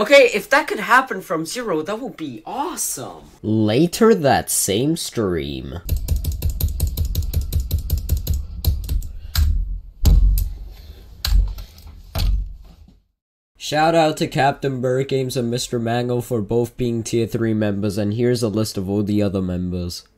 Okay, if that could happen from zero, that would be awesome. Later that same stream. Shout out to Captain Bird Games and Mr. Mango for both being tier 3 members, and here's a list of all the other members.